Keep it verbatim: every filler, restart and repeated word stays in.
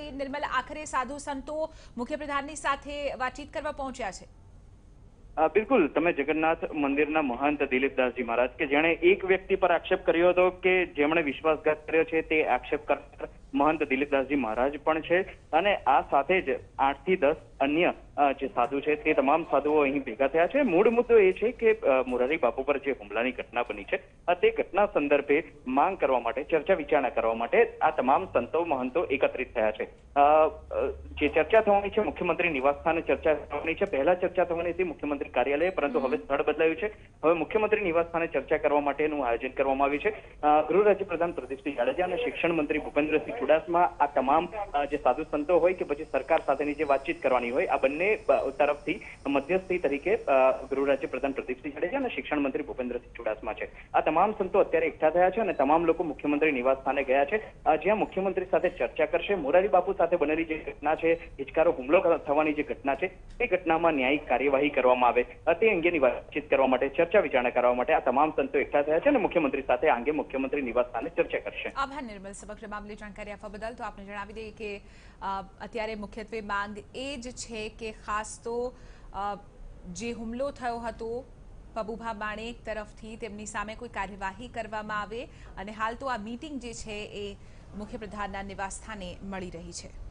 નિર્મલ, આખરે સાધુ સંતો મુખ્યપ્રધાનની સાથે વાતચીત કરવા પહોંચ્યા છે? બિલકુલ, તમે જગન્નાથ મંદિરના મહંત દિલીપદાસજી મહારાજ કે જેણે એક વ્યક્તિ પર આક્ષેપ કર્યો હતો કે જેમણે વિશ્વાસઘાત કર્યો છે તે આક્ષેપ કરનાર મહંત દિલીપદાસજી મહારાજ પણ છે, અને આ સાથે જ આઠ થી દસ અન્ય જે સાધુ છે તે તમામ સાધુઓ અહીં ભેગા થયા છે. મૂળ મુદ્દો એ છે કે મોરારી બાપુ પર જે હુમલાની ઘટના બની છે તે ઘટના સંદર્ભે માંગ કરવા માટે, ચર્ચા વિચારણા કરવા માટે આ તમામ સંતો મહંતો એકત્રિત થયા છે. જે ચર્ચા થવાની છે મુખ્યમંત્રી નિવાસસ્થાને ચર્ચા થવાની છે. પહેલા ચર્ચા થવાની હતી મુખ્યમંત્રી કાર્યાલય, પરંતુ હવે સ્થળ બદલાયું છે. હવે મુખ્યમંત્રી નિવાસસ્થાને ચર્ચા કરવા માટેનું આયોજન કરવામાં આવ્યું છે. ગૃહ રાજ્યપ્રધાન પ્રદીપસિંહ જાડેજા અને શિક્ષણ મંત્રી ભૂપેન્દ્રસિંહ ચુડાસમા આ તમામ જે સાધુ સંતો હોય કે પછી સરકાર સાથેની જે વાતચીત કરવાની હોય આ બંને તરફથી મધ્યસ્થી તરીકે ગૃહ રાજ્યપ્રધાન પ્રદીપસિંહ જાડેજા અને શિક્ષણ મંત્રી ભૂપેન્દ્રસિંહ ચુડાસમા છે. આ તમામ સંતો અત્યારે એકઠા થયા છે અને તમામ લોકો મુખ્યમંત્રી નિવાસ સ્થાને ગયા છે, જ્યાં મુખ્યમંત્રી સાથે ચર્ચા કરશે. મોરારી બાપુ સાથે બનેલી જે ઘટના છે, હિચકારો હુમલો થવાની જે ઘટના છે, તે ઘટનામાં ન્યાયિક કાર્યવાહી કરવામાં આવે તે અંગેની વાતચીત કરવા માટે, ચર્ચા વિચારણા કરવા માટે આ તમામ સંતો એકઠા થયા છે અને મુખ્યમંત્રી સાથે આ અંગે મુખ્યમંત્રી નિવાસ સ્થાને ચર્ચા કરશે. આભાર નિર્મલ, સમગ્ર મામલે જાણકારી આપવા બદલ. તો આપને જણાવી દઈએ કે અત્યારે મુખ્યત્વે માંગ એ જ છે કે ખાસ તો જે હુમલો થયો હતો પબુભા માણેક તરફથી તેમની સામે કોઈ કાર્યવાહી કરવામાં આવે, અને હાલ તો આ મીટિંગ જે છે એ મુખ્યપ્રધાનના નિવાસસ્થાને મળી રહી છે.